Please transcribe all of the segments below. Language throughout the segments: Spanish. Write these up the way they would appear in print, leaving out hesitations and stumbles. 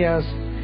Nehemías,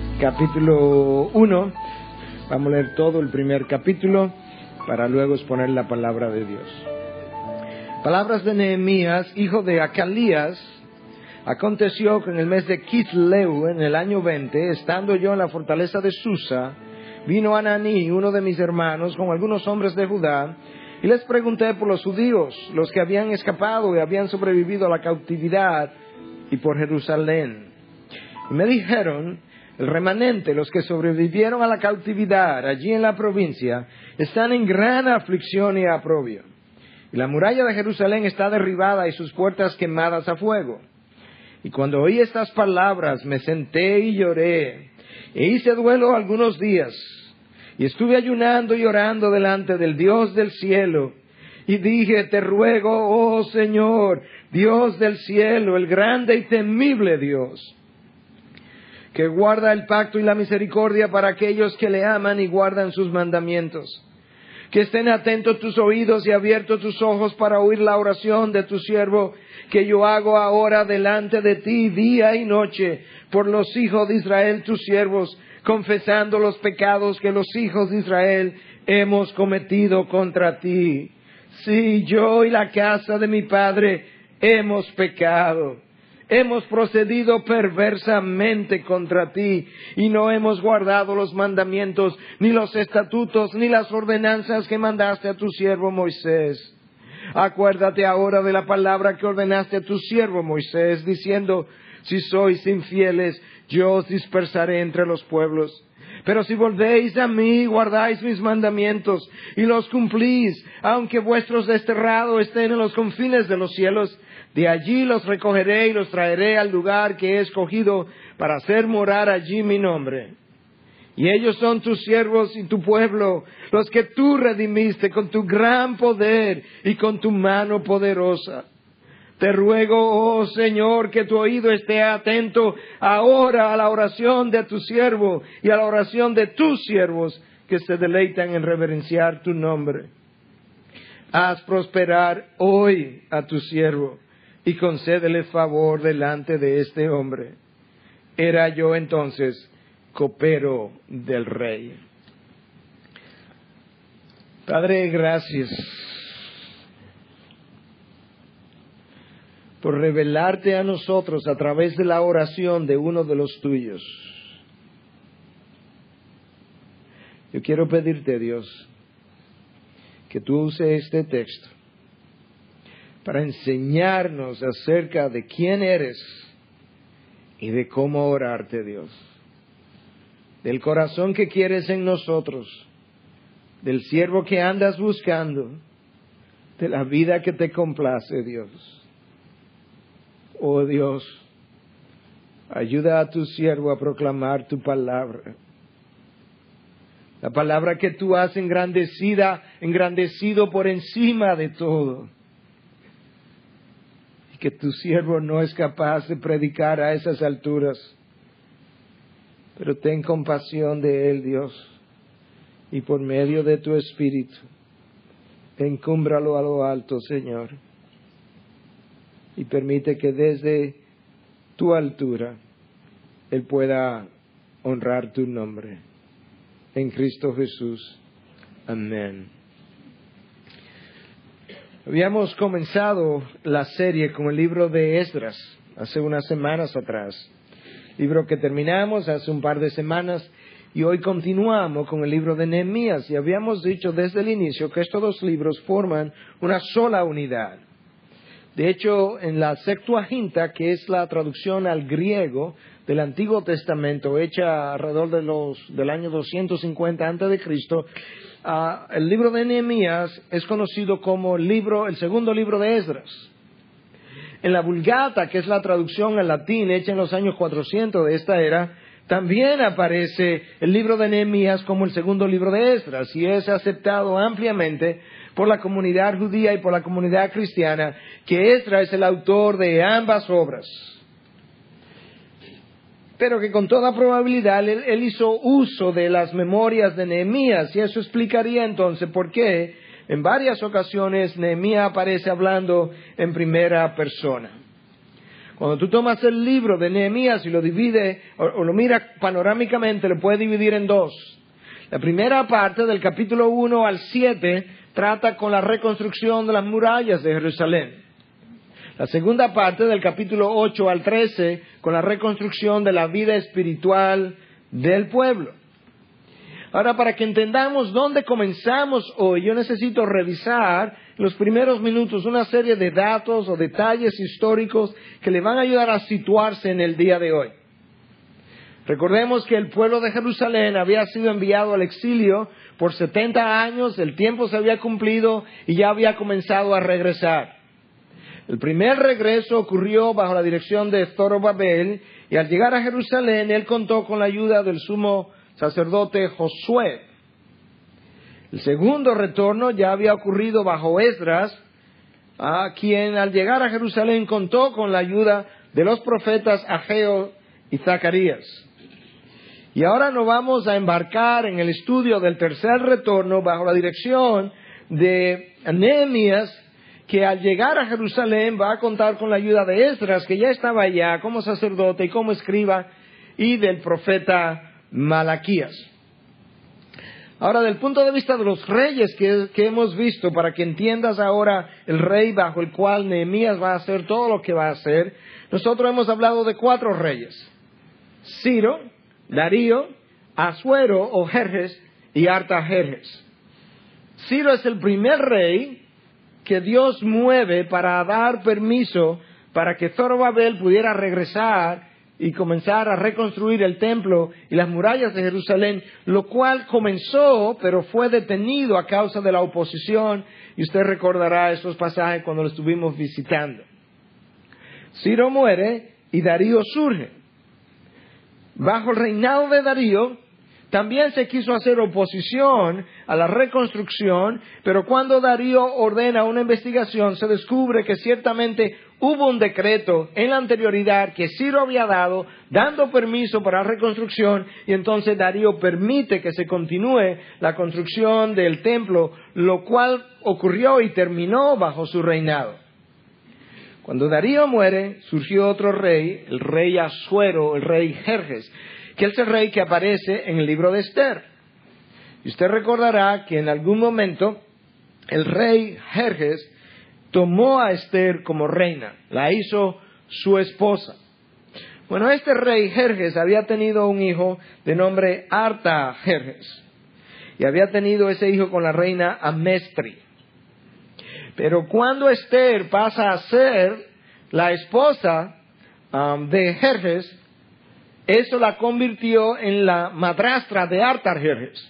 capítulo 1. Vamos a leer todo el primer capítulo para luego exponer la palabra de Dios. Palabras de Nehemías, hijo de Acalías. Aconteció que en el mes de Kisleu, en el año 20, estando yo en la fortaleza de Susa, vino Ananí, uno de mis hermanos, con algunos hombres de Judá, y les pregunté por los judíos, los que habían escapado y habían sobrevivido a la cautividad, y por Jerusalén. Y me dijeron, el remanente, los que sobrevivieron a la cautividad allí en la provincia, están en gran aflicción y aprobio. Y la muralla de Jerusalén está derribada y sus puertas quemadas a fuego. Y cuando oí estas palabras, me senté y lloré, e hice duelo algunos días, y estuve ayunando y orando delante del Dios del cielo, y dije, te ruego, oh Señor, Dios del cielo, el grande y temible Dios, que guarda el pacto y la misericordia para aquellos que le aman y guardan sus mandamientos. Que estén atentos tus oídos y abiertos tus ojos para oír la oración de tu siervo, que yo hago ahora delante de ti día y noche, por los hijos de Israel tus siervos, confesando los pecados que los hijos de Israel hemos cometido contra ti. Sí, yo y la casa de mi padre hemos pecado. Hemos procedido perversamente contra ti y no hemos guardado los mandamientos, ni los estatutos, ni las ordenanzas que mandaste a tu siervo Moisés. Acuérdate ahora de la palabra que ordenaste a tu siervo Moisés, diciendo, si sois infieles, yo os dispersaré entre los pueblos. Pero si volvéis a mí, guardáis mis mandamientos y los cumplís, aunque vuestros desterrados estén en los confines de los cielos, de allí los recogeré y los traeré al lugar que he escogido para hacer morar allí mi nombre. Y ellos son tus siervos y tu pueblo, los que tú redimiste con tu gran poder y con tu mano poderosa. Te ruego, oh Señor, que tu oído esté atento ahora a la oración de tu siervo y a la oración de tus siervos que se deleitan en reverenciar tu nombre. Haz prosperar hoy a tu siervo y concédele favor delante de este hombre. Era yo entonces copero del rey. Padre, gracias por revelarte a nosotros a través de la oración de uno de los tuyos. Yo quiero pedirte, Dios, que tú uses este texto para enseñarnos acerca de quién eres y de cómo orarte, Dios. Del corazón que quieres en nosotros, del siervo que andas buscando, de la vida que te complace, Dios. Oh Dios, ayuda a tu siervo a proclamar tu palabra. La palabra que tú has engrandecido por encima de todo. Y que tu siervo no es capaz de predicar a esas alturas. Pero ten compasión de él, Dios. Y por medio de tu Espíritu, encúmbralo a lo alto, Señor. Y permite que desde tu altura Él pueda honrar tu nombre. En Cristo Jesús. Amén. Habíamos comenzado la serie con el libro de Esdras hace unas semanas atrás. Libro que terminamos hace un par de semanas y hoy continuamos con el libro de Nehemías. Y habíamos dicho desde el inicio que estos dos libros forman una sola unidad. De hecho, en la Septuaginta, que es la traducción al griego del Antiguo Testamento, hecha alrededor del año 250 a.C., el libro de Nehemías es conocido como el segundo libro de Esdras. En la Vulgata, que es la traducción al latín hecha en los años 400 de esta era, también aparece el libro de Nehemías como el segundo libro de Esdras y es aceptado ampliamente por la comunidad judía y por la comunidad cristiana, que Esdras es el autor de ambas obras. Pero que con toda probabilidad él hizo uso de las memorias de Nehemías, y eso explicaría entonces por qué en varias ocasiones Nehemías aparece hablando en primera persona. Cuando tú tomas el libro de Nehemías y lo divides o lo miras panorámicamente, lo puedes dividir en dos. La primera parte, del capítulo 1 al 7, trata con la reconstrucción de las murallas de Jerusalén. La segunda parte, del capítulo 8 al 13, con la reconstrucción de la vida espiritual del pueblo. Ahora, para que entendamos dónde comenzamos hoy, yo necesito revisar en los primeros minutos una serie de datos o detalles históricos que le van a ayudar a situarse en el día de hoy. Recordemos que el pueblo de Jerusalén había sido enviado al exilio por 70 años, el tiempo se había cumplido y ya había comenzado a regresar. El primer regreso ocurrió bajo la dirección de Zorobabel, y al llegar a Jerusalén, él contó con la ayuda del sumo sacerdote Josué. El segundo retorno ya había ocurrido bajo Esdras, a quien al llegar a Jerusalén contó con la ayuda de los profetas Ageo y Zacarías. Y ahora nos vamos a embarcar en el estudio del tercer retorno bajo la dirección de Nehemías, que al llegar a Jerusalén va a contar con la ayuda de Esdras, que ya estaba allá como sacerdote y como escriba, y del profeta Malaquías. Ahora, del punto de vista de los reyes que hemos visto, para que entiendas ahora el rey bajo el cual Nehemías va a hacer todo lo que va a hacer, nosotros hemos hablado de 4 reyes: Ciro, Darío, Asuero o Jerjes y Artajerjes. Ciro es el primer rey que Dios mueve para dar permiso para que Zorobabel pudiera regresar y comenzar a reconstruir el templo y las murallas de Jerusalén, lo cual comenzó, pero fue detenido a causa de la oposición, y usted recordará esos pasajes cuando lo estuvimos visitando. Ciro muere y Darío surge. Bajo el reinado de Darío, también se quiso hacer oposición a la reconstrucción, pero cuando Darío ordena una investigación, se descubre que ciertamente hubo un decreto en la anterioridad que Ciro había dado, dando permiso para la reconstrucción, y entonces Darío permite que se continúe la construcción del templo, lo cual ocurrió y terminó bajo su reinado. Cuando Darío muere, surgió otro rey, el rey Asuero, el rey Jerjes, que es el rey que aparece en el libro de Esther. Y usted recordará que en algún momento el rey Jerjes tomó a Esther como reina, la hizo su esposa. Bueno, este rey Jerjes había tenido un hijo de nombre Artajerjes, y había tenido ese hijo con la reina Amestri. Pero cuando Esther pasa a ser la esposa de Jerjes, eso la convirtió en la madrastra de Artajerjes.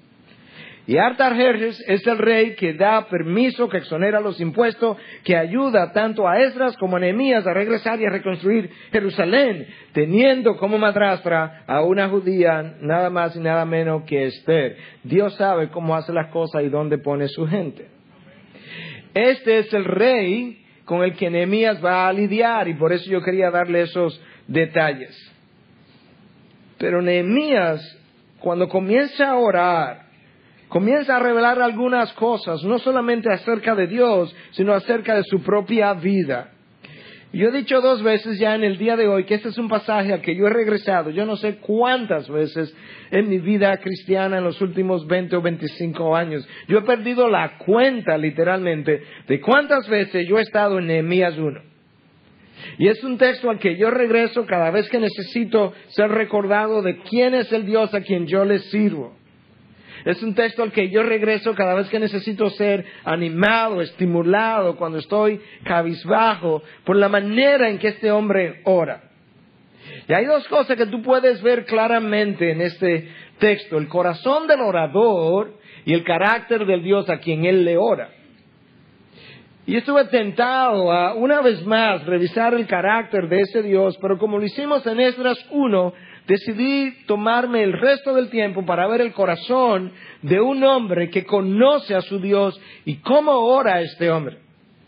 Y Artajerjes es el rey que da permiso, que exonera los impuestos, que ayuda tanto a Esdras como a Nehemías a regresar y a reconstruir Jerusalén, teniendo como madrastra a una judía nada más y nada menos que Esther. Dios sabe cómo hace las cosas y dónde pone su gente. Este es el rey con el que Nehemías va a lidiar, y por eso yo quería darle esos detalles. Pero Nehemías, cuando comienza a orar, comienza a revelar algunas cosas, no solamente acerca de Dios, sino acerca de su propia vida. Yo he dicho 2 veces ya en el día de hoy que este es un pasaje al que yo he regresado, yo no sé cuántas veces en mi vida cristiana en los últimos 20 o 25 años. Yo he perdido la cuenta, literalmente, de cuántas veces yo he estado en Nehemías 1. Y es un texto al que yo regreso cada vez que necesito ser recordado de quién es el Dios a quien yo le sirvo. Es un texto al que yo regreso cada vez que necesito ser animado, estimulado, cuando estoy cabizbajo, por la manera en que este hombre ora. Y hay 2 cosas que tú puedes ver claramente en este texto: el corazón del orador y el carácter del Dios a quien él le ora. Y estuve tentado a, una vez más, revisar el carácter de ese Dios, pero como lo hicimos en Esdras 1, decidí tomarme el resto del tiempo para ver el corazón de un hombre que conoce a su Dios y cómo ora este hombre.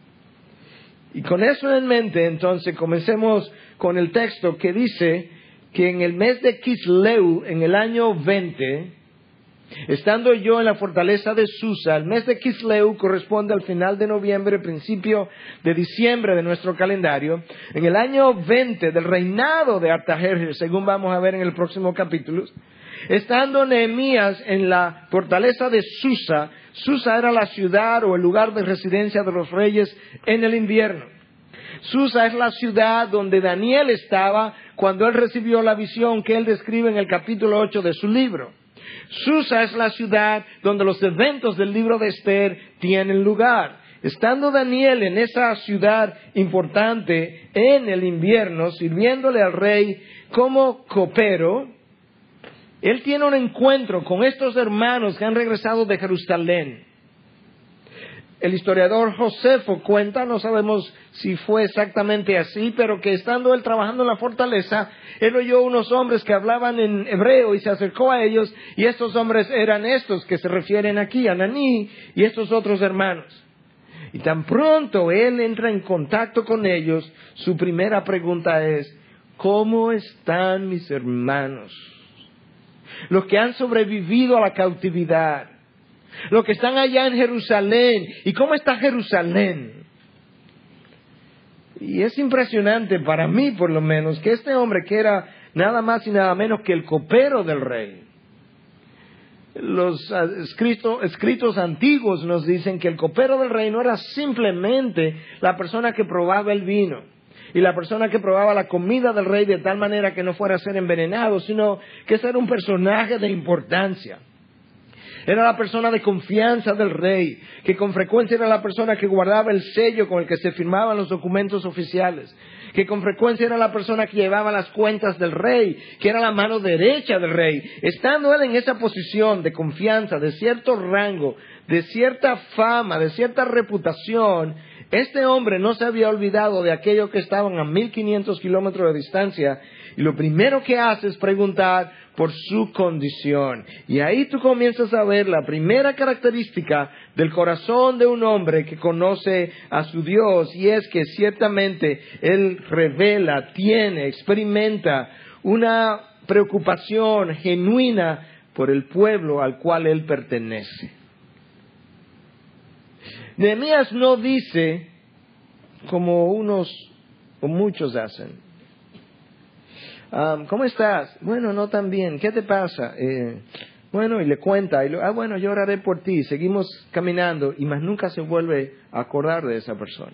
Y con eso en mente, entonces, comencemos con el texto que dice que en el mes de Kisleu, en el año 20, Estando yo en la fortaleza de Susa, el mes de Kisleu corresponde al final de noviembre, principio de diciembre de nuestro calendario, en el año 20 del reinado de Artajerjes, según vamos a ver en el próximo capítulo, estando Nehemías en la fortaleza de Susa. Susa era la ciudad o el lugar de residencia de los reyes en el invierno. Susa es la ciudad donde Daniel estaba cuando él recibió la visión que él describe en el capítulo 8 de su libro. Susa es la ciudad donde los eventos del libro de Esther tienen lugar. Estando Daniel en esa ciudad importante en el invierno, sirviéndole al rey como copero, él tiene un encuentro con estos hermanos que han regresado de Jerusalén. El historiador Josefo cuenta, no sabemos si fue exactamente así, pero que estando él trabajando en la fortaleza, él oyó unos hombres que hablaban en hebreo y se acercó a ellos, y estos hombres eran estos que se refieren aquí, Ananí y estos otros hermanos. Y tan pronto él entra en contacto con ellos, su primera pregunta es: ¿cómo están mis hermanos? Los que han sobrevivido a la cautividad, los que están allá en Jerusalén. ¿Y cómo está Jerusalén? Y es impresionante para mí, por lo menos, que este hombre, que era nada más y nada menos que el copero del rey, los escritos antiguos nos dicen que el copero del rey no era simplemente la persona que probaba el vino y la persona que probaba la comida del rey de tal manera que no fuera a ser envenenado, sino que ese era un personaje de importancia. Era la persona de confianza del rey, que con frecuencia era la persona que guardaba el sello con el que se firmaban los documentos oficiales, que con frecuencia era la persona que llevaba las cuentas del rey, que era la mano derecha del rey. Estando él en esa posición de confianza, de cierto rango, de cierta fama, de cierta reputación, este hombre no se había olvidado de aquellos que estaban a 1500 kilómetros de distancia, y lo primero que hace es preguntar por su condición. Y ahí tú comienzas a ver la primera característica del corazón de un hombre que conoce a su Dios, y es que ciertamente él revela, experimenta una preocupación genuina por el pueblo al cual él pertenece. Nehemías no dice, como unos o muchos hacen: ¿cómo estás? Bueno, no tan bien. ¿Qué te pasa? Bueno, y le cuenta. Bueno, yo oraré por ti. Seguimos caminando y más nunca se vuelve a acordar de esa persona.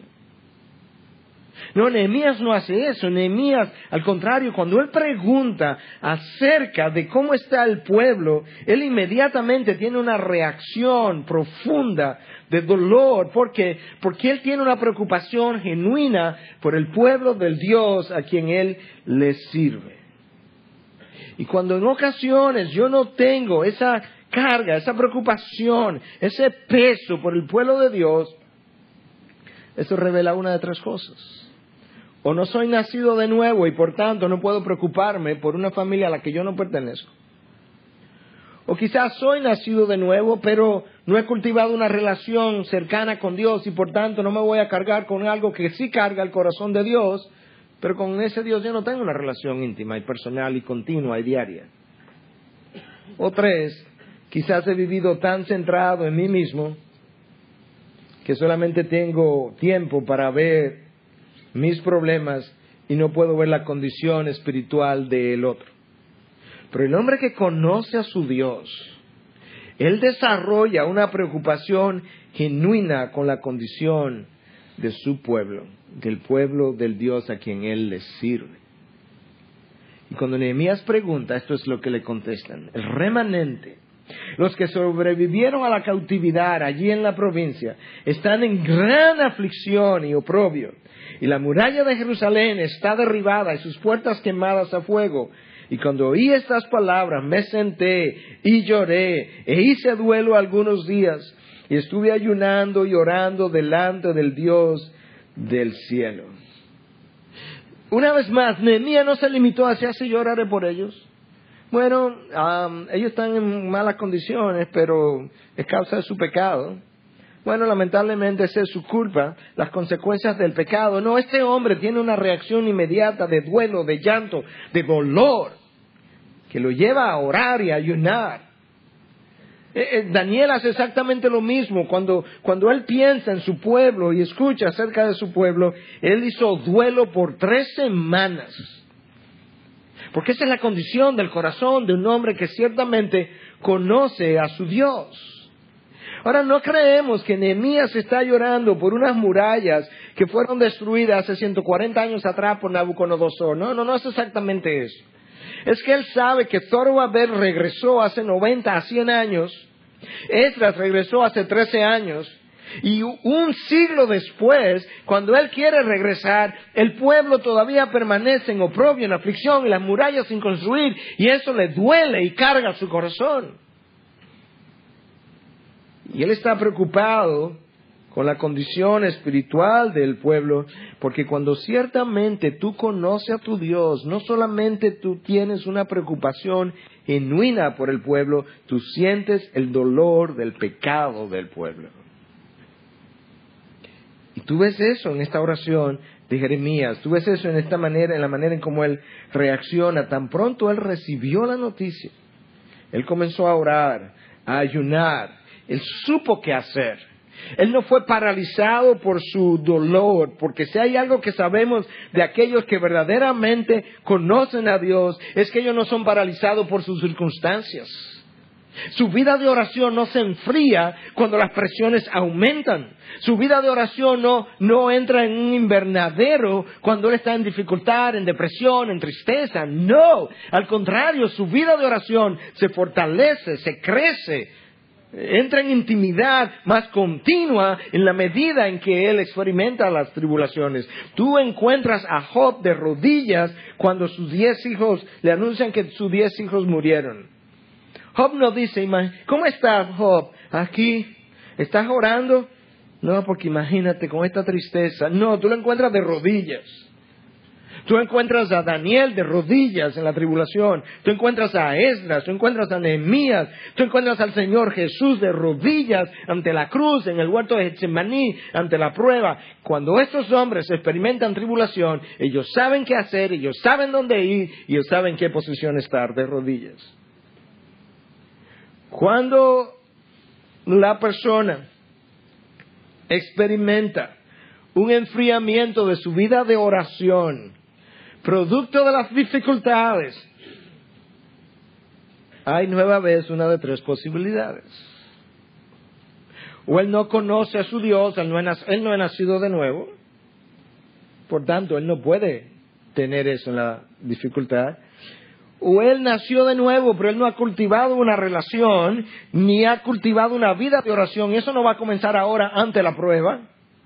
No, Nehemías no hace eso. Nehemías, al contrario, cuando él pregunta acerca de cómo está el pueblo, él inmediatamente tiene una reacción profunda de dolor, porque él tiene una preocupación genuina por el pueblo del Dios a quien él le sirve. Y cuando en ocasiones yo no tengo esa carga, esa preocupación, ese peso por el pueblo de Dios, eso revela una de tres cosas. O no soy nacido de nuevo y por tanto no puedo preocuparme por una familia a la que yo no pertenezco. O quizás soy nacido de nuevo, pero no he cultivado una relación cercana con Dios y por tanto no me voy a cargar con algo que sí carga el corazón de Dios, pero con ese Dios yo no tengo una relación íntima y personal y continua y diaria. O tres, quizás he vivido tan centrado en mí mismo que solamente tengo tiempo para ver mis problemas y no puedo ver la condición espiritual del otro. Pero el hombre que conoce a su Dios, él desarrolla una preocupación genuina con la condición de su pueblo, del pueblo del Dios a quien él le sirve. Y cuando Nehemías pregunta, esto es lo que le contestan: el remanente, los que sobrevivieron a la cautividad allí en la provincia, están en gran aflicción y oprobio, y la muralla de Jerusalén está derribada y sus puertas quemadas a fuego. Y cuando oí estas palabras, me senté y lloré, e hice duelo algunos días, y estuve ayunando y orando delante del Dios del cielo. Una vez más, Nehemías no se limitó a decir: así yo oraré por ellos. Bueno, ellos están en malas condiciones, pero es causa de su pecado. Bueno, lamentablemente esa es su culpa, las consecuencias del pecado. No, este hombre tiene una reacción inmediata de duelo, de llanto, de dolor, que lo lleva a orar y a ayunar. Daniel hace exactamente lo mismo. Cuando él piensa en su pueblo y escucha acerca de su pueblo, él hizo duelo por 3 semanas. Porque esa es la condición del corazón de un hombre que ciertamente conoce a su Dios. Ahora, no creemos que Nehemías está llorando por unas murallas que fueron destruidas hace 140 años atrás por Nabucodonosor. No es exactamente eso. Es que él sabe que Zorobabel regresó hace 90 a 100 años, Esdras regresó hace 13 años, y un siglo después, cuando él quiere regresar, el pueblo todavía permanece en oprobio, en aflicción, y las murallas sin construir, y eso le duele y carga su corazón. Y él está preocupado con la condición espiritual del pueblo, porque cuando ciertamente tú conoces a tu Dios, no solamente tú tienes una preocupación genuina por el pueblo, tú sientes el dolor del pecado del pueblo. Y tú ves eso en esta oración de Jeremías, tú ves eso en la manera en cómo él reacciona. Tan pronto él recibió la noticia, él comenzó a orar, a ayunar, él supo qué hacer. Él no fue paralizado por su dolor, porque si hay algo que sabemos de aquellos que verdaderamente conocen a Dios, es que ellos no son paralizados por sus circunstancias. Su vida de oración no se enfría cuando las presiones aumentan. Su vida de oración no entra en un invernadero cuando él está en dificultad, en depresión, en tristeza. No, al contrario, su vida de oración se fortalece, se crece. Entra en intimidad más continua en la medida en que él experimenta las tribulaciones. Tú encuentras a Job de rodillas cuando sus 10 hijos le anuncian que sus 10 hijos murieron. Job no dice, ¿cómo estás, Job? Aquí, ¿estás orando? No, porque imagínate con esta tristeza. No, tú lo encuentras de rodillas. Tú encuentras a Daniel de rodillas en la tribulación. Tú encuentras a Esdras, tú encuentras a Nehemías, tú encuentras al Señor Jesús de rodillas ante la cruz, en el huerto de Getsemaní, ante la prueba. Cuando estos hombres experimentan tribulación, ellos saben qué hacer, ellos saben dónde ir, y ellos saben qué posición estar de rodillas. Cuando la persona experimenta un enfriamiento de su vida de oración, producto de las dificultades, hay nueva vez una de 3 posibilidades. O él no conoce a su Dios, él no ha nacido de nuevo, por tanto él no puede tener eso en la dificultad. O él nació de nuevo, pero él no ha cultivado una relación, ni ha cultivado una vida de oración, y eso no va a comenzar ahora ante la prueba.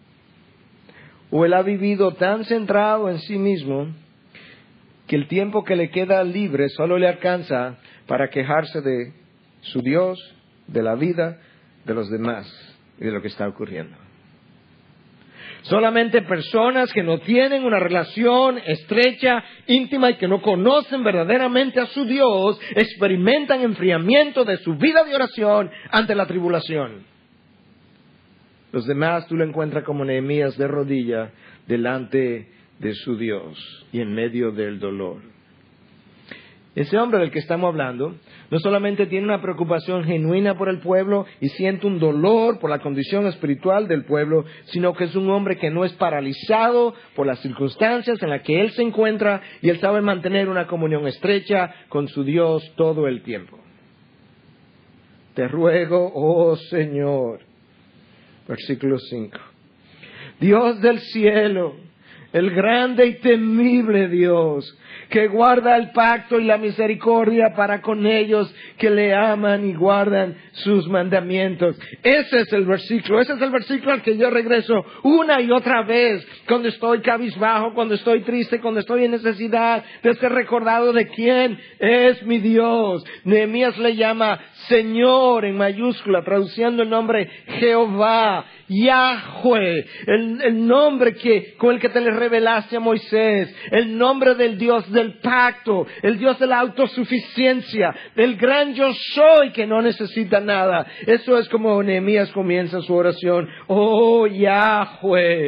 O él ha vivido tan centrado en sí mismo que el tiempo que le queda libre solo le alcanza para quejarse de su Dios, de la vida, de los demás y de lo que está ocurriendo. Solamente personas que no tienen una relación estrecha, íntima y que no conocen verdaderamente a su Dios experimentan enfriamiento de su vida de oración ante la tribulación. Los demás tú lo encuentras como Nehemías de rodilla delante de su Dios y en medio del dolor. Ese hombre del que estamos hablando no solamente tiene una preocupación genuina por el pueblo y siente un dolor por la condición espiritual del pueblo, sino que es un hombre que no es paralizado por las circunstancias en las que él se encuentra, y él sabe mantener una comunión estrecha con su Dios todo el tiempo. Te ruego, oh Señor, versículo 5, Dios del cielo, el grande y temible Dios, que guarda el pacto y la misericordia para con ellos que le aman y guardan sus mandamientos. Ese es el versículo al que yo regreso una y otra vez cuando estoy cabizbajo, cuando estoy triste, cuando estoy en necesidad de ser recordado de quién es mi Dios. Nehemías le llama Señor en mayúscula, traduciendo el nombre Jehová, Yahweh, el nombre con el que te le revelaste a Moisés, el nombre del Dios del pacto, el Dios de la autosuficiencia, del gran yo soy que no necesita nada. Eso es como Nehemías comienza su oración. Oh Yahweh,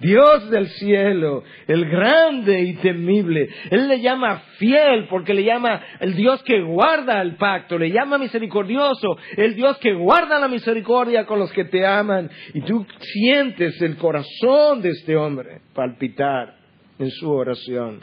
Dios del cielo, el grande y temible. Él le llama fiel porque le llama el Dios que guarda el pacto, le llama misericordioso, el Dios que guarda la misericordia con los que te aman. Y tú sientes el corazón de este hombre palpitar en su oración.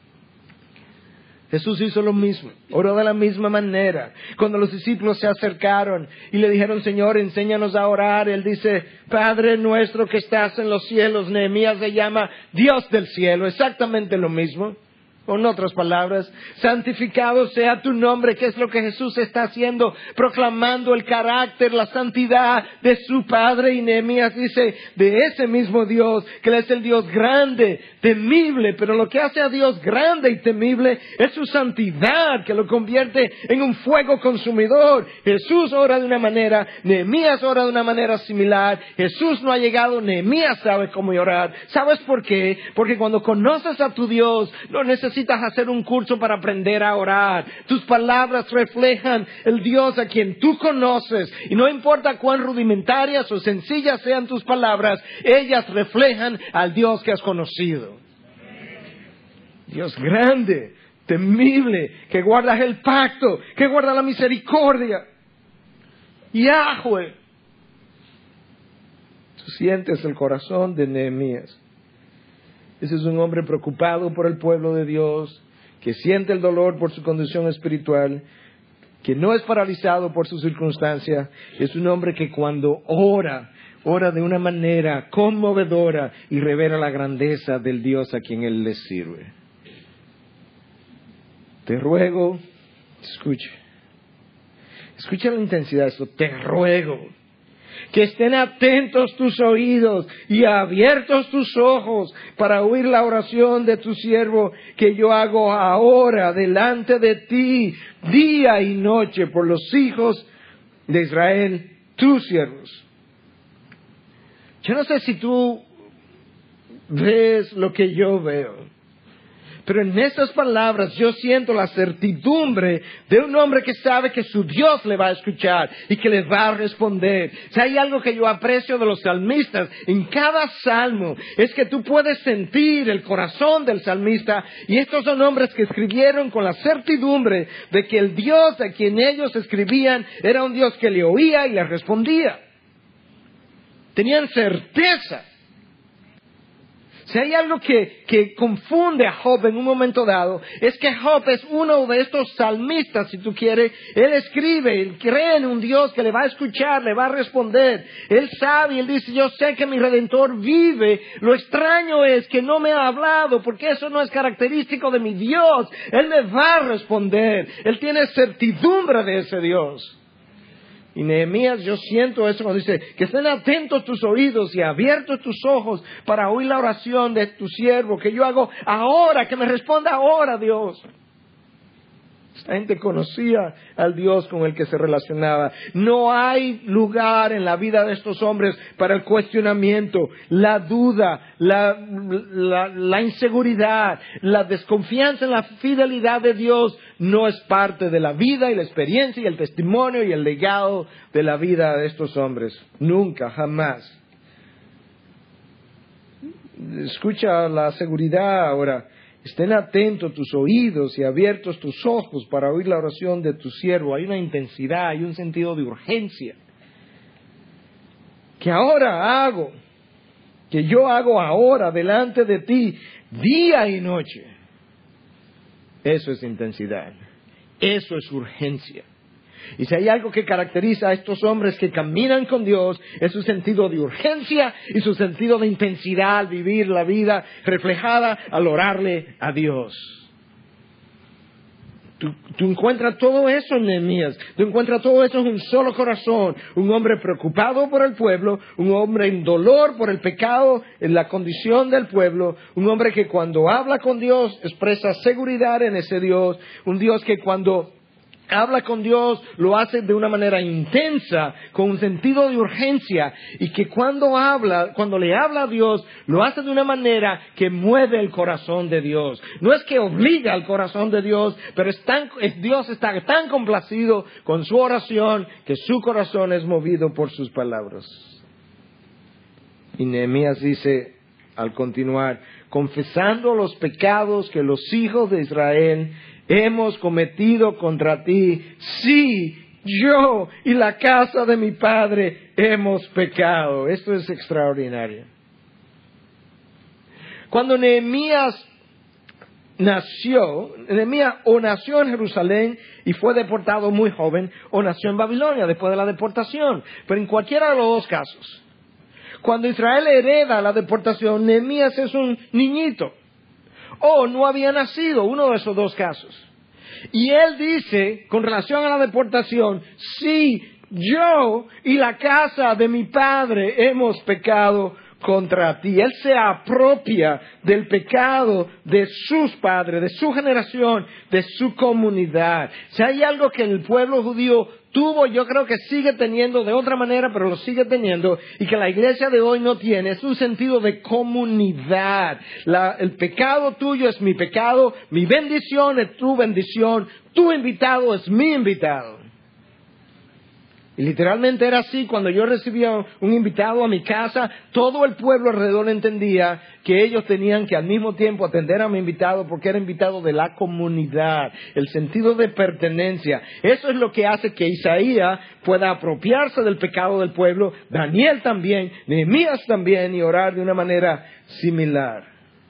Jesús hizo lo mismo, oró de la misma manera. Cuando los discípulos se acercaron y le dijeron, Señor, enséñanos a orar, Él dice, Padre nuestro que estás en los cielos. Nehemías se llama Dios del cielo, exactamente lo mismo. Con otras palabras, santificado sea tu nombre, que es lo que Jesús está haciendo, proclamando el carácter, la santidad de su Padre. Y Nehemías dice, de ese mismo Dios, que Él es el Dios grande, temible, pero lo que hace a Dios grande y temible es su santidad, que lo convierte en un fuego consumidor. Jesús ora de una manera, Nehemías ora de una manera similar. Jesús no ha llegado, Nehemías sabe cómo orar. ¿Sabes por qué? Porque cuando conoces a tu Dios, no necesitas hacer un curso para aprender a orar. Tus palabras reflejan el Dios a quien tú conoces. Y no importa cuán rudimentarias o sencillas sean tus palabras, ellas reflejan al Dios que has conocido. Dios grande, temible, que guarda el pacto, que guarda la misericordia. Yahweh. Tú sientes el corazón de Nehemías. Ese es un hombre preocupado por el pueblo de Dios, que siente el dolor por su condición espiritual, que no es paralizado por su circunstancia. Es un hombre que cuando ora de una manera conmovedora y revela la grandeza del Dios a quien Él le sirve. Te ruego, escucha la intensidad de esto, te ruego que estén atentos tus oídos y abiertos tus ojos para oír la oración de tu siervo que yo hago ahora delante de ti, día y noche, por los hijos de Israel, tus siervos. Yo no sé si tú ves lo que yo veo, pero en estas palabras yo siento la certidumbre de un hombre que sabe que su Dios le va a escuchar y que le va a responder. Si hay algo que yo aprecio de los salmistas en cada salmo, es que tú puedes sentir el corazón del salmista, y estos son hombres que escribieron con la certidumbre de que el Dios a quien ellos escribían era un Dios que le oía y le respondía. Tenían certeza. Si hay algo que confunde a Job en un momento dado, es que Job es uno de estos salmistas, si tú quieres. Él escribe, él cree en un Dios que le va a escuchar, le va a responder. Él sabe, él dice, yo sé que mi Redentor vive. Lo extraño es que no me ha hablado, porque eso no es característico de mi Dios. Él me va a responder. Él tiene certidumbre de ese Dios. Y Nehemías, yo siento eso cuando dice, que estén atentos tus oídos y abiertos tus ojos para oír la oración de tu siervo, que yo hago ahora, que me responda ahora, Dios. Esta gente conocía al Dios con el que se relacionaba. No hay lugar en la vida de estos hombres para el cuestionamiento, la duda, la inseguridad, la desconfianza en la fidelidad de Dios. No es parte de la vida y la experiencia y el testimonio y el legado de la vida de estos hombres. Nunca, jamás. Escucha la seguridad ahora. Estén atentos tus oídos y abiertos tus ojos para oír la oración de tu siervo. Hay una intensidad, hay un sentido de urgencia. Que yo hago ahora delante de ti, día y noche. Eso es intensidad. Eso es urgencia. Y si hay algo que caracteriza a estos hombres que caminan con Dios, es su sentido de urgencia y su sentido de intensidad al vivir la vida reflejada al orarle a Dios. Tú encuentras todo eso en Nehemías. Tú encuentras todo eso en un solo corazón. Un hombre preocupado por el pueblo, un hombre en dolor por el pecado, en la condición del pueblo, un hombre que cuando habla con Dios expresa seguridad en ese Dios, un Dios que cuando habla con Dios lo hace de una manera intensa, con un sentido de urgencia, y que cuando le habla a Dios, lo hace de una manera que mueve el corazón de Dios. No es que obliga al corazón de Dios, pero Dios está tan complacido con su oración que su corazón es movido por sus palabras. Y Nehemías dice, al continuar, confesando los pecados que los hijos de Israel hemos cometido contra ti. Sí, yo y la casa de mi padre hemos pecado. Esto es extraordinario. Cuando Nehemías nació en Jerusalén y fue deportado muy joven, o nació en Babilonia después de la deportación. Pero en cualquiera de los dos casos, cuando Israel hereda la deportación, Nehemías es un niñito, o no había nacido, uno de esos dos casos. Y él dice, con relación a la deportación, sí, yo y la casa de mi padre hemos pecado contra ti. Él se apropia del pecado de sus padres, de su generación, de su comunidad. Si hay algo que el pueblo judío tuvo, yo creo que sigue teniendo de otra manera, pero lo sigue teniendo, y que la iglesia de hoy no tiene, es un sentido de comunidad. El pecado tuyo es mi pecado, mi bendición es tu bendición, tu invitado es mi invitado. Y literalmente era así. Cuando yo recibía un invitado a mi casa, todo el pueblo alrededor entendía que ellos tenían que al mismo tiempo atender a mi invitado porque era invitado de la comunidad, el sentido de pertenencia. Eso es lo que hace que Isaías pueda apropiarse del pecado del pueblo, Daniel también, Nehemías también, y orar de una manera similar.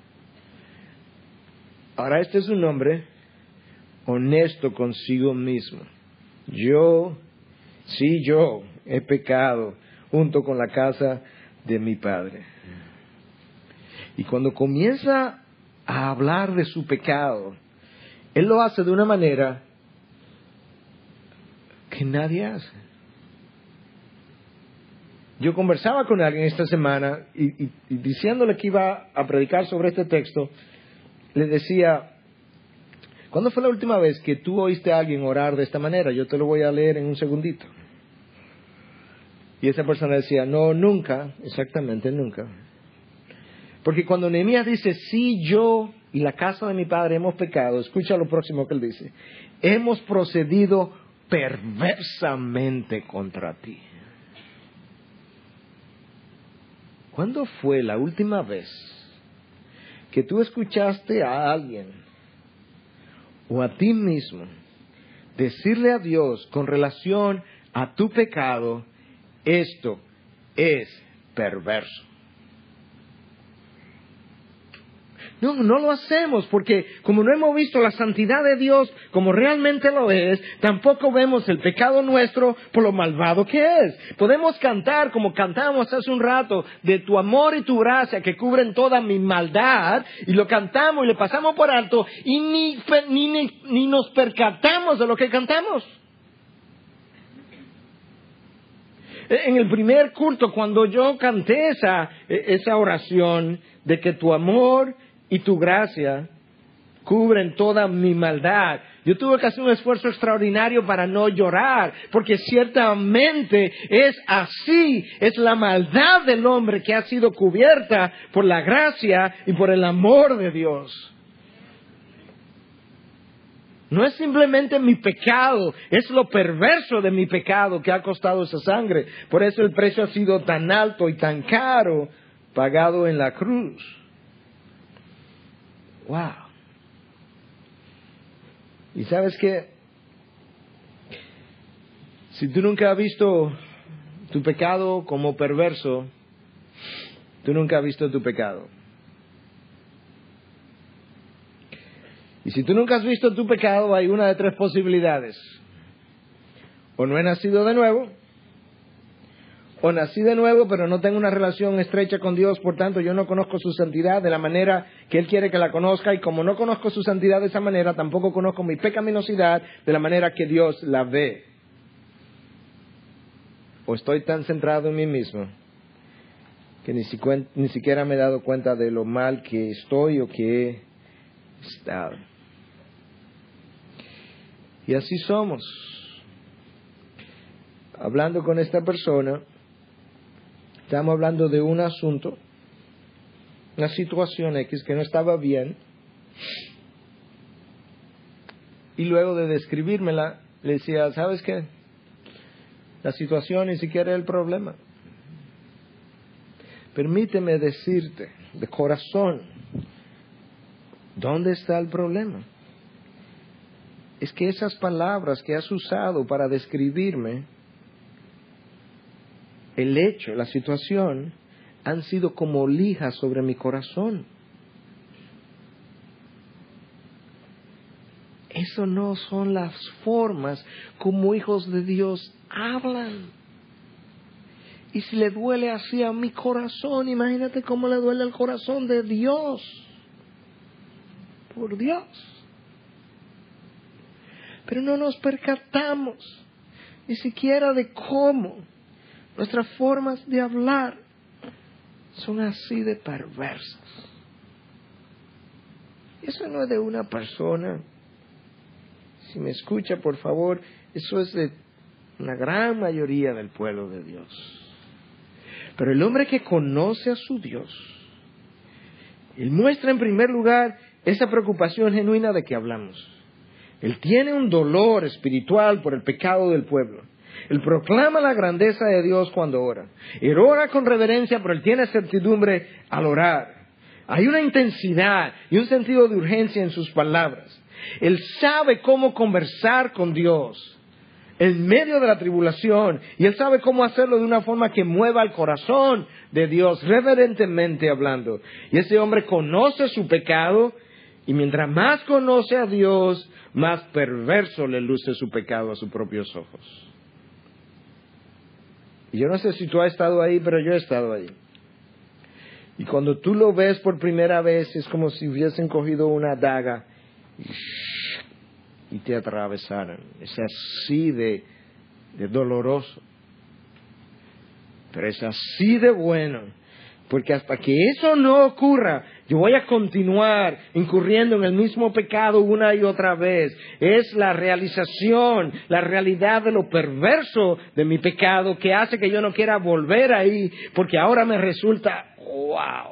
Ahora, este es un hombre honesto consigo mismo. Yo he pecado junto con la casa de mi padre. Y cuando comienza a hablar de su pecado, él lo hace de una manera que nadie hace. Yo conversaba con alguien esta semana y diciéndole que iba a predicar sobre este texto, le decía: ¿cuándo fue la última vez que tú oíste a alguien orar de esta manera? Yo te lo voy a leer en un segundito. Y esa persona decía: no, nunca, exactamente nunca. Porque cuando Nehemías dice, sí, yo y la casa de mi padre hemos pecado, escucha lo próximo que él dice: hemos procedido perversamente contra ti. ¿Cuándo fue la última vez que tú escuchaste a alguien o a ti mismo decirle a Dios con relación a tu pecado: esto es perverso? No lo hacemos porque como no hemos visto la santidad de Dios como realmente lo es, tampoco vemos el pecado nuestro por lo malvado que es. Podemos cantar como cantamos hace un rato, de tu amor y tu gracia que cubren toda mi maldad, y lo cantamos y le pasamos por alto y ni nos percatamos de lo que cantamos. En el primer culto, cuando yo canté esa oración de que tu amor y tu gracia cubren toda mi maldad, yo tuve que hacer un esfuerzo extraordinario para no llorar, porque ciertamente es así, es la maldad del hombre que ha sido cubierta por la gracia y por el amor de Dios. No es simplemente mi pecado, es lo perverso de mi pecado que ha costado esa sangre. Por eso el precio ha sido tan alto y tan caro, pagado en la cruz. Wow. Y sabes qué, si tú nunca has visto tu pecado como perverso, tú nunca has visto tu pecado. Y si tú nunca has visto tu pecado, hay una de tres posibilidades: o no he nacido de nuevo, o nací de nuevo pero no tengo una relación estrecha con Dios, por tanto yo no conozco su santidad de la manera que Él quiere que la conozca, y como no conozco su santidad de esa manera, tampoco conozco mi pecaminosidad de la manera que Dios la ve. O estoy tan centrado en mí mismo que ni siquiera me he dado cuenta de lo mal que estoy o que he estado. Y así somos. Hablando con esta persona, estamos hablando de un asunto, una situación X que no estaba bien, y luego de describírmela, le decía: ¿sabes qué? La situación ni siquiera es el problema. permíteme decirte de corazón, ¿dónde está el problema? Es que esas palabras que has usado para describirme, el hecho, la situación, han sido como lijas sobre mi corazón. Eso no son las formas como hijos de Dios hablan. Y si le duele así a mi corazón, imagínate cómo le duele al corazón de Dios. Por Dios. Pero no nos percatamos ni siquiera de cómo nuestras formas de hablar son así de perversas. Eso no es de una persona. Si me escucha, por favor, eso es de una gran mayoría del pueblo de Dios. Pero el hombre que conoce a su Dios, él muestra en primer lugar esa preocupación genuina de que hablamos. Él tiene un dolor espiritual por el pecado del pueblo. Él proclama la grandeza de Dios cuando ora. Él ora con reverencia, pero él tiene certidumbre al orar. Hay una intensidad y un sentido de urgencia en sus palabras. Él sabe cómo conversar con Dios en medio de la tribulación, y él sabe cómo hacerlo de una forma que mueva el corazón de Dios, reverentemente hablando. Y ese hombre conoce su pecado, y mientras más conoce a Dios, más perverso le luce su pecado a sus propios ojos. Y yo no sé si tú has estado ahí, pero yo he estado ahí. Y cuando tú lo ves por primera vez, es como si hubiesen cogido una daga y te atravesaran. Es así de doloroso, pero es así de bueno, porque hasta que eso no ocurra, yo voy a continuar incurriendo en el mismo pecado una y otra vez. Es la realización, la realidad de lo perverso de mi pecado que hace que yo no quiera volver ahí, porque ahora me resulta wow.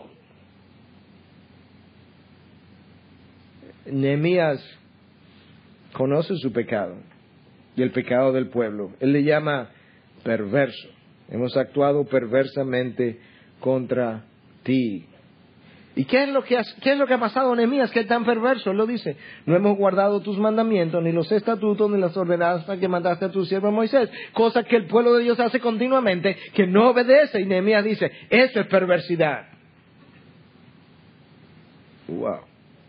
Nehemías conoce su pecado y el pecado del pueblo. Él le llama perverso. Hemos actuado perversamente contra ti. ¿Y qué es lo que ha pasado, Nehemías, que es tan perverso? Él lo dice: no hemos guardado tus mandamientos, ni los estatutos, ni las ordenanzas que mandaste a tu siervo Moisés. Cosa que el pueblo de Dios hace continuamente, que no obedece. Y Nehemías dice: eso es perversidad. Wow.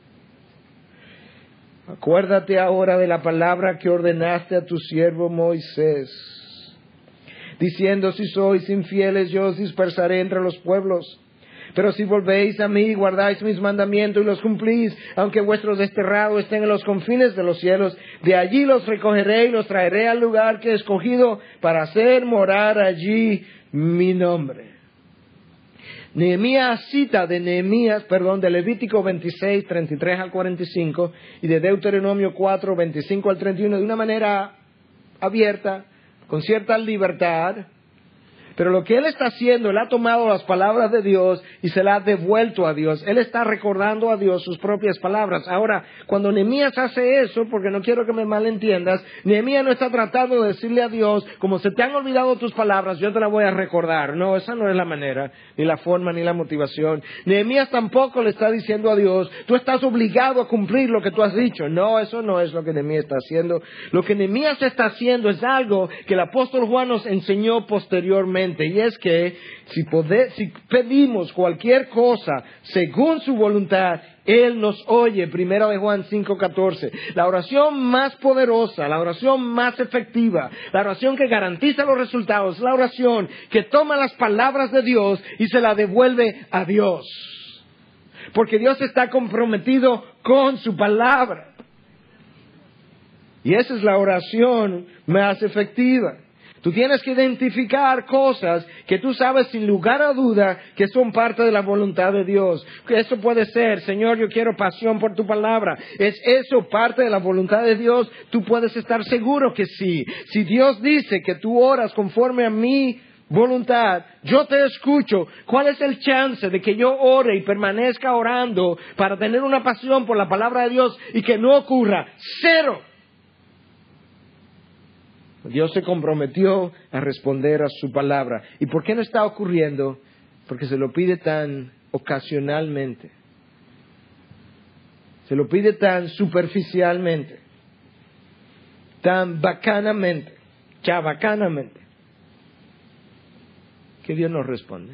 Acuérdate ahora de la palabra que ordenaste a tu siervo Moisés, diciendo: si sois infieles, yo os dispersaré entre los pueblos. Pero si volvéis a mí y guardáis mis mandamientos y los cumplís, aunque vuestros desterrados estén en los confines de los cielos, de allí los recogeré y los traeré al lugar que he escogido para hacer morar allí mi nombre. Nehemías cita de Levítico 26, 33 al 45 y de Deuteronomio 4, 25 al 31 de una manera abierta, con cierta libertad. Pero lo que él está haciendo, él ha tomado las palabras de Dios y se las ha devuelto a Dios. Él está recordando a Dios sus propias palabras. Ahora, cuando Nehemías hace eso, porque no quiero que me malentiendas, Nehemías no está tratando de decirle a Dios: como se te han olvidado tus palabras, yo te las voy a recordar. No, esa no es la manera, ni la forma, ni la motivación. Nehemías tampoco le está diciendo a Dios: tú estás obligado a cumplir lo que tú has dicho. No, eso no es lo que Nehemías está haciendo. Lo que Nehemías está haciendo es algo que el apóstol Juan nos enseñó posteriormente. Y es que si pedimos cualquier cosa según su voluntad, Él nos oye. 1 Juan 5:14. La oración más poderosa, la oración más efectiva, la oración que garantiza los resultados, la oración que toma las palabras de Dios y se la devuelve a Dios. Porque Dios está comprometido con su palabra. Y esa es la oración más efectiva. Tú tienes que identificar cosas que tú sabes sin lugar a duda que son parte de la voluntad de Dios. Eso puede ser: Señor, yo quiero pasión por tu palabra. ¿Es eso parte de la voluntad de Dios? Tú puedes estar seguro que sí. Si Dios dice que tú oras conforme a mi voluntad, yo te escucho. ¿Cuál es el chance de que yo ore y permanezca orando para tener una pasión por la palabra de Dios y que no ocurra? Cero. Dios se comprometió a responder a su palabra. ¿Y por qué no está ocurriendo? porque se lo pide tan ocasionalmente, se lo pide tan superficialmente, tan bacanamente, chabacanamente, que Dios nos responde.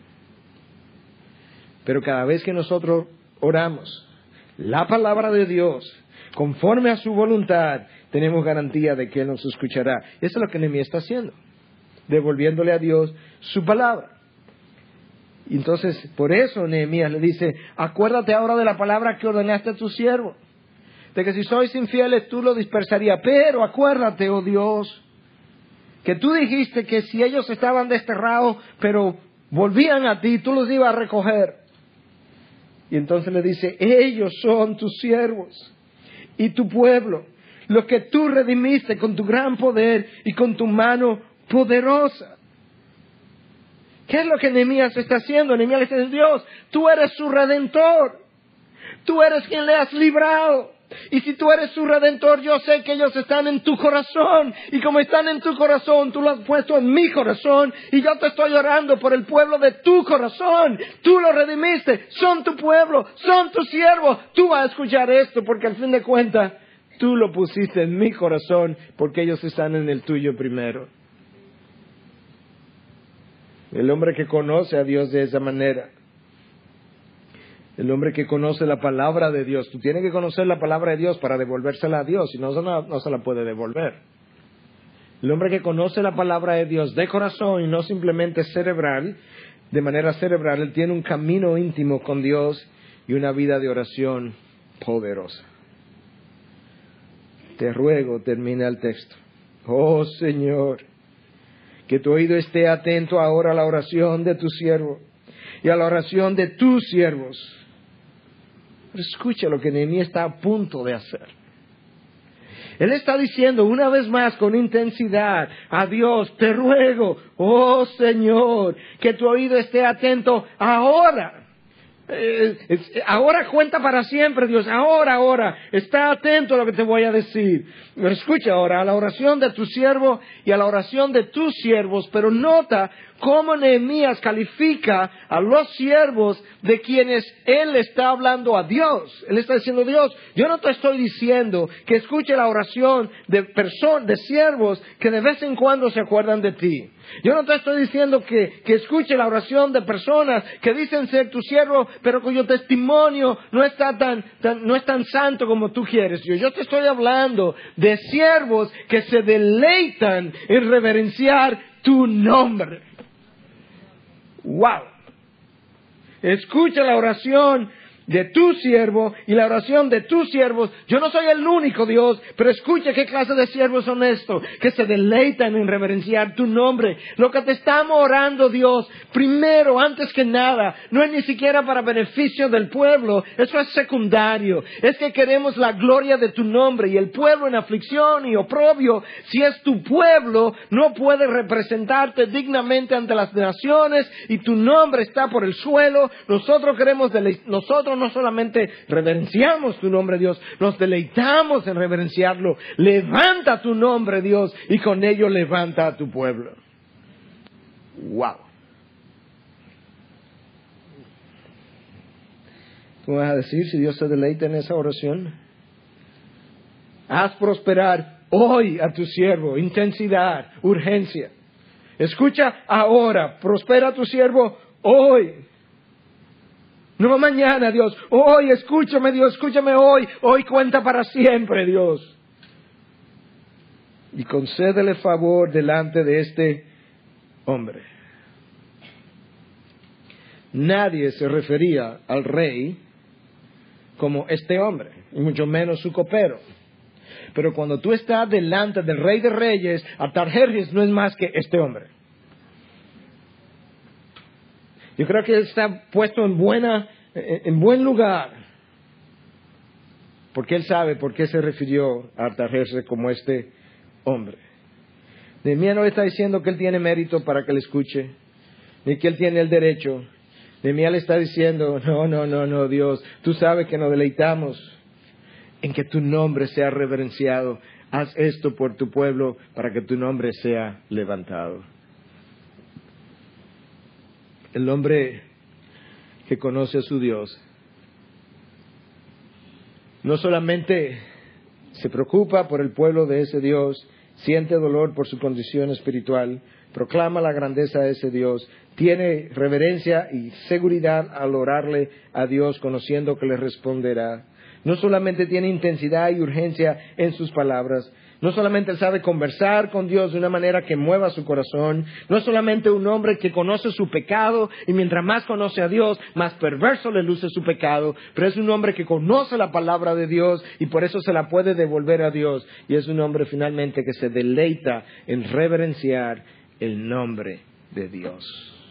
Pero cada vez que nosotros oramos la palabra de Dios conforme a su voluntad, tenemos garantía de que Él nos escuchará. Eso es lo que Nehemías está haciendo, devolviéndole a Dios su palabra. Y entonces, por eso Nehemías le dice, acuérdate ahora de la palabra que ordenaste a tu siervo, de que si sois infieles tú lo dispersarías. Pero acuérdate, oh Dios, que tú dijiste que si ellos estaban desterrados, pero volvían a ti, tú los ibas a recoger. Y entonces le dice, ellos son tus siervos y tu pueblo, los que tú redimiste con tu gran poder y con tu mano poderosa. ¿Qué es lo que Nehemías está haciendo? Nehemías le dice, Dios, tú eres su redentor, tú eres quien le has librado. Y si tú eres su redentor, yo sé que ellos están en tu corazón. Y como están en tu corazón, tú lo has puesto en mi corazón. Y yo te estoy orando por el pueblo de tu corazón. Tú lo redimiste, son tu pueblo, son tus siervos. Tú vas a escuchar esto porque al fin de cuentas, tú lo pusiste en mi corazón porque ellos están en el tuyo primero. El hombre que conoce a Dios de esa manera, el hombre que conoce la palabra de Dios, tú tienes que conocer la palabra de Dios para devolvérsela a Dios, si no, no se la puede devolver. El hombre que conoce la palabra de Dios de corazón y no simplemente cerebral, de manera cerebral, él tiene un camino íntimo con Dios y una vida de oración poderosa. Te ruego, termina el texto, oh Señor, que tu oído esté atento ahora a la oración de tu siervo y a la oración de tus siervos. Pero escucha lo que Nehemías está a punto de hacer. Él está diciendo una vez más con intensidad a Dios, te ruego, oh Señor, que tu oído esté atento ahora. Ahora cuenta para siempre, Dios, ahora, está atento a lo que te voy a decir. Pero escucha ahora a la oración de tu siervo y a la oración de tus siervos, pero nota cómo Nehemías califica a los siervos de quienes él está hablando a Dios. Él está diciendo, Dios, yo no te estoy diciendo que escuche la oración de siervos que de vez en cuando se acuerdan de ti. Yo no te estoy diciendo que escuche la oración de personas que dicen ser tu siervo, pero cuyo testimonio no es tan santo como tú quieres. Yo te estoy hablando de siervos que se deleitan en reverenciar tu nombre. ¡Wow! Escucha la oración de tu siervo y la oración de tus siervos. Yo no soy el único, Dios, pero escucha qué clase de siervos son estos, que se deleitan en reverenciar tu nombre. Lo que te estamos orando, Dios, primero, antes que nada, no es ni siquiera para beneficio del pueblo, eso es secundario. Es que queremos la gloria de tu nombre, y el pueblo en aflicción y oprobio, si es tu pueblo, no puede representarte dignamente ante las naciones, y tu nombre está por el suelo. Nosotros no solamente reverenciamos tu nombre, Dios, nos deleitamos en reverenciarlo. Levanta tu nombre, Dios, y con ello levanta a tu pueblo. ¡Wow! ¿Cómo vas a decir si Dios se deleita en esa oración? Haz prosperar hoy a tu siervo, intensidad, urgencia. Escucha ahora, prospera a tu siervo hoy. No mañana, Dios. Hoy, escúchame, Dios, escúchame hoy. Hoy cuenta para siempre, Dios. Y concédele favor delante de este hombre. Nadie se refería al rey como este hombre, y mucho menos su copero. Pero cuando tú estás delante del rey de reyes, Artajerjes no es más que este hombre. Yo creo que él está puesto en buen lugar, porque él sabe por qué se refirió a Artajerjes como este hombre. Nehemías no está diciendo que él tiene mérito para que le escuche, ni que él tiene el derecho. Nehemías le está diciendo, no, Dios, tú sabes que nos deleitamos en que tu nombre sea reverenciado. Haz esto por tu pueblo para que tu nombre sea levantado. El hombre que conoce a su Dios no solamente se preocupa por el pueblo de ese Dios, siente dolor por su condición espiritual, proclama la grandeza de ese Dios, tiene reverencia y seguridad al orarle a Dios, conociendo que le responderá. No solamente tiene intensidad y urgencia en sus palabras, no solamente él sabe conversar con Dios de una manera que mueva su corazón, no es solamente un hombre que conoce su pecado y mientras más conoce a Dios, más perverso le luce su pecado, pero es un hombre que conoce la palabra de Dios y por eso se la puede devolver a Dios. Y es un hombre finalmente que se deleita en reverenciar el nombre de Dios.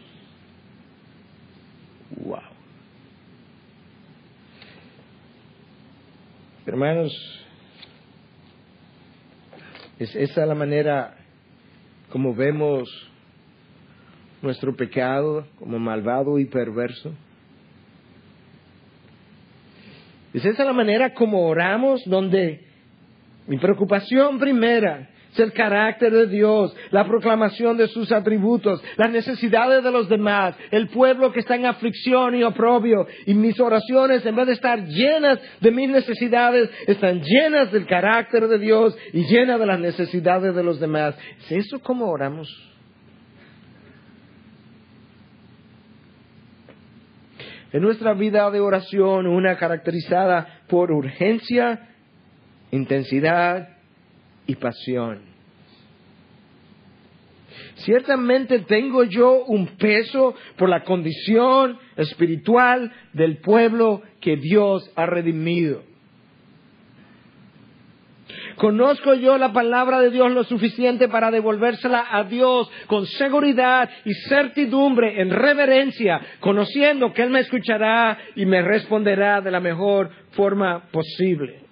Wow. Hermanos, ¿es esa la manera como vemos nuestro pecado como malvado y perverso? ¿Es esa la manera como oramos, donde mi preocupación primera es el carácter de Dios, la proclamación de sus atributos, las necesidades de los demás, el pueblo que está en aflicción y oprobio, y mis oraciones, en vez de estar llenas de mis necesidades, están llenas del carácter de Dios y llenas de las necesidades de los demás? ¿Es eso como oramos? En nuestra vida de oración, una caracterizada por urgencia, intensidad y pasión. Ciertamente tengo yo un peso por la condición espiritual del pueblo que Dios ha redimido. ¿Conozco yo la palabra de Dios lo suficiente para devolvérsela a Dios con seguridad y certidumbre, en reverencia, conociendo que Él me escuchará y me responderá de la mejor forma posible?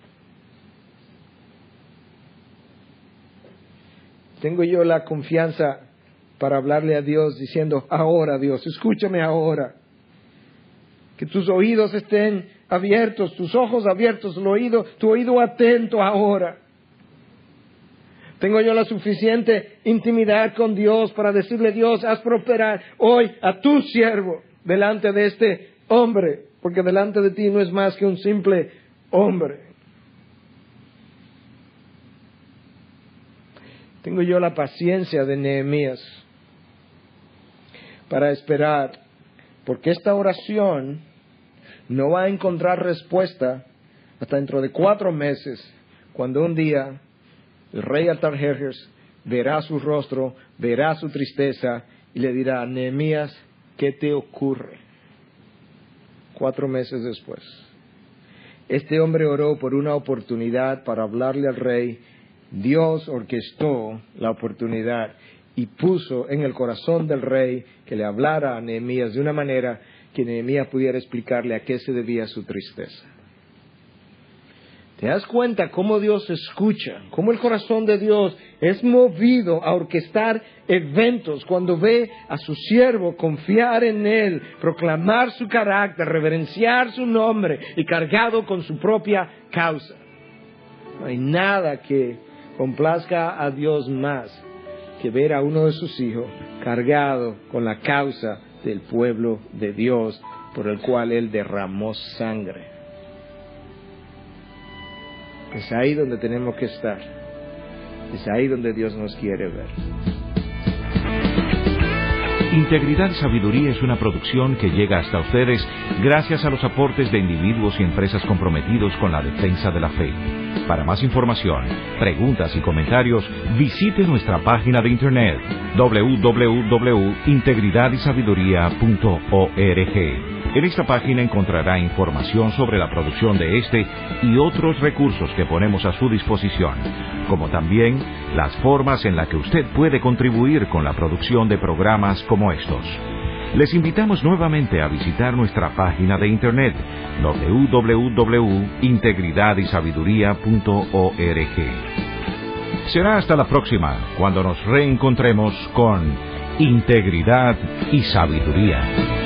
Tengo yo la confianza para hablarle a Dios diciendo: ahora, Dios, escúchame ahora. Que tus oídos estén abiertos, tus ojos abiertos, tu oído atento ahora. Tengo yo la suficiente intimidad con Dios para decirle: Dios, haz prosperar hoy a tu siervo delante de este hombre, porque delante de ti no es más que un simple hombre. Tengo yo la paciencia de Nehemías para esperar, porque esta oración no va a encontrar respuesta hasta dentro de 4 meses, cuando un día el rey Artajerjes verá su rostro, verá su tristeza y le dirá: Nehemías, ¿qué te ocurre? 4 meses después. Este hombre oró por una oportunidad para hablarle al rey. Dios orquestó la oportunidad y puso en el corazón del rey que le hablara a Nehemías de una manera que Nehemías pudiera explicarle a qué se debía su tristeza. ¿Te das cuenta cómo Dios escucha? Cómo el corazón de Dios es movido a orquestar eventos cuando ve a su siervo confiar en Él, proclamar su carácter, reverenciar su nombre y cargado con su propia causa. No hay nada que complazca a Dios más que ver a uno de sus hijos cargado con la causa del pueblo de Dios por el cual Él derramó sangre. Es ahí donde tenemos que estar. Es ahí donde Dios nos quiere ver. Integridad y Sabiduría es una producción que llega hasta ustedes gracias a los aportes de individuos y empresas comprometidos con la defensa de la fe. Para más información, preguntas y comentarios, visite nuestra página de internet www.integridadysabiduría.org. En esta página encontrará información sobre la producción de este y otros recursos que ponemos a su disposición, como también las formas en las que usted puede contribuir con la producción de programas como estos. Les invitamos nuevamente a visitar nuestra página de internet www.integridadysabiduría.org. Será hasta la próxima, cuando nos reencontremos con Integridad y Sabiduría.